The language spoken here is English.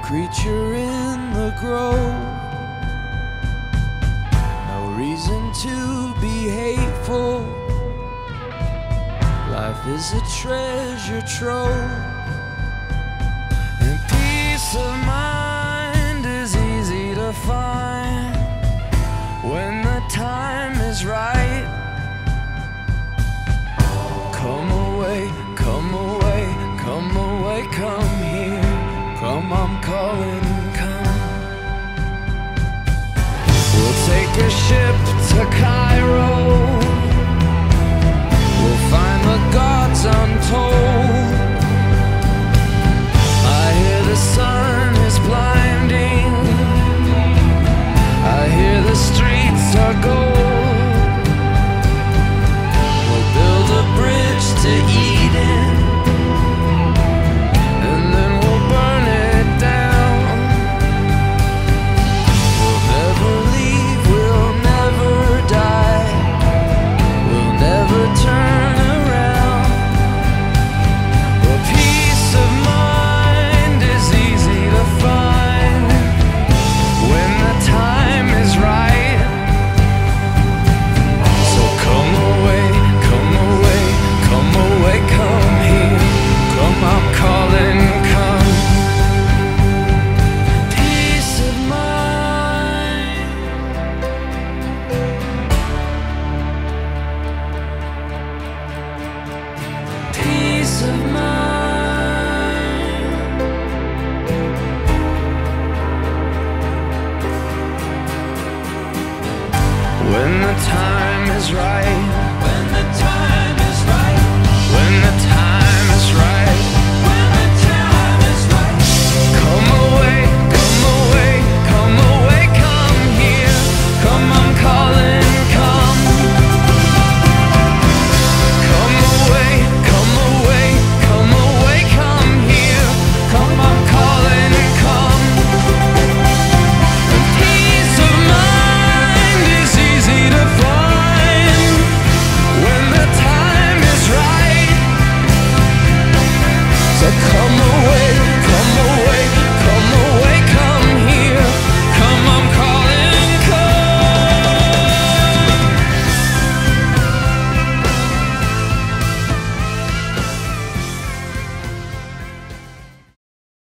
creature in the grove. No reason to be hateful. Life is a treasure trove. And peace of mind is easy to find when the time is right. Come away, come away, come away, come here. Come, I'm calling, come. We'll take a ship to Cairo. We'll find the gods untold. I hear the sun is blinding. I hear the streets are gold. We'll build a bridge to Eden, and then we'll burn it down. We'll never leave, we'll never die, we'll never turn around. Well, peace of mind is easy to find when the time is right. So come away, come away, come away, come here. Come, I'm calling, come. Peace of mind. Peace of mind. When the time is right.